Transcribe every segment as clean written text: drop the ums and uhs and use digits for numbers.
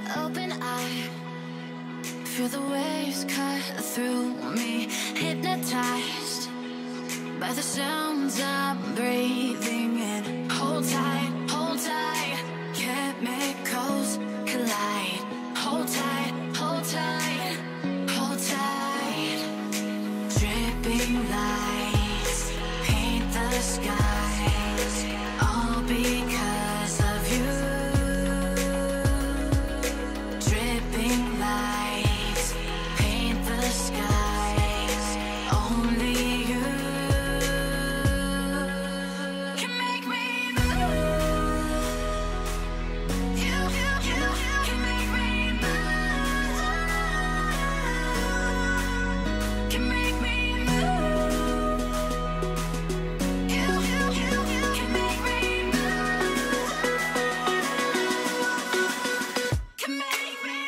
open eye, feel the waves cut through me, hypnotized by the sounds I'm breathing in. Hold tight, chemicals collide. Hold tight, hold tight, hold tight. Dripping lights paint the skies, all because of you. Dripping lights paint the skies, only you can make me move. You can make me move. Can make me move. You can make me move. Can make me.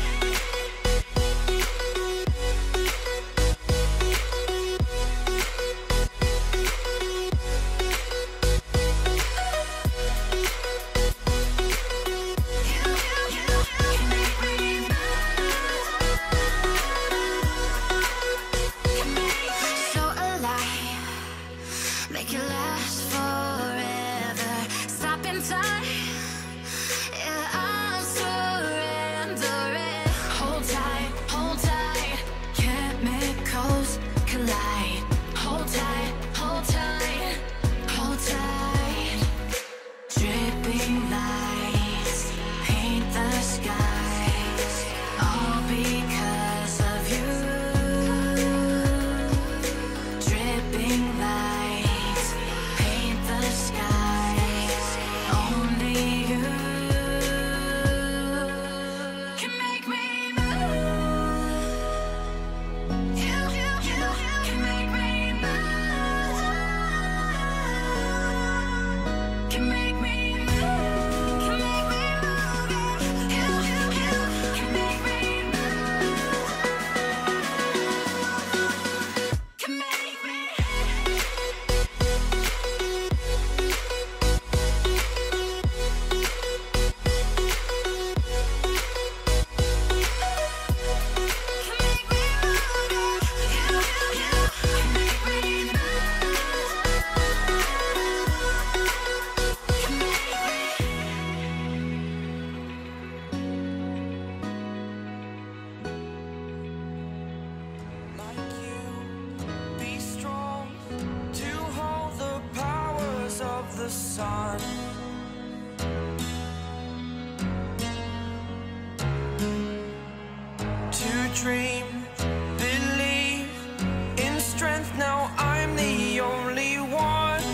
So alive, make it last forever. Stop in time, yeah, I'm surrendering. Hold tight, chemicals collide. Hold tight, hold tight, hold tight. Dripping lights paint the skies, all because of you. Dripping lights paint the skies, only you can make me move. You can make me move. Can make me move. Can make me move. You can make me move. Can make me. Like you, be strong to hold the powers of the sun. To dream, believe in strength. Now I'm the only one,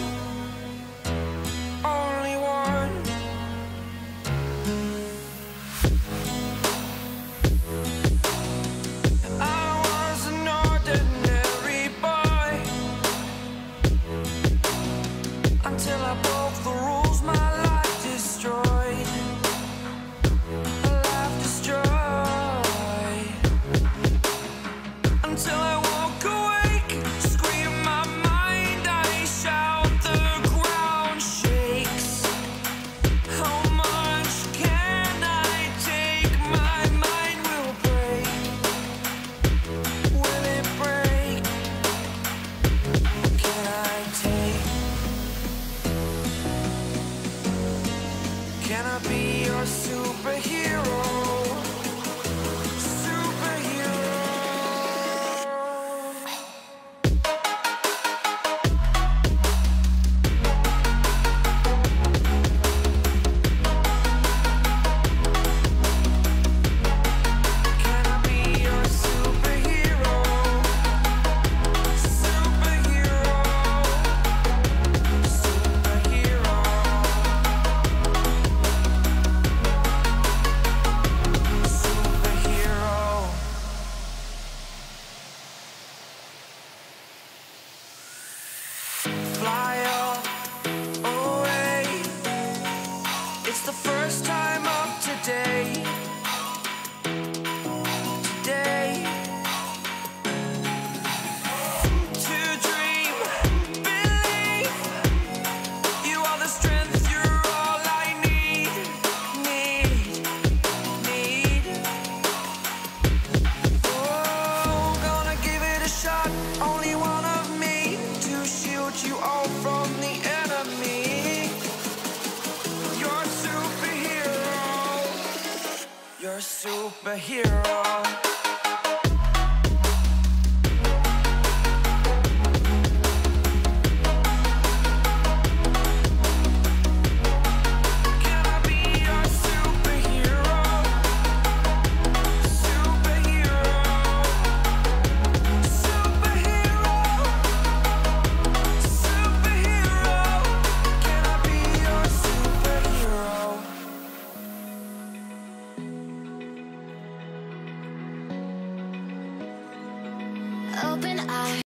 only one. I was an ordinary boy until I broke the rules. My life destroyed, a life destroyed. Until I walk awake, scream my mind, I shout, the ground shakes. How much can I take? My mind will break. Will it break? Can I take? Can I be your superhero? Superhero. Can I be your superhero? Superhero. Superhero. Superhero. Fly away. It's the first time of today. Today. To dream, believe. You are the strength, you're all I need. Need. superhero. Can I be your superhero? Superhero. Superhero. Superhero. Can I be your superhero? Open eye.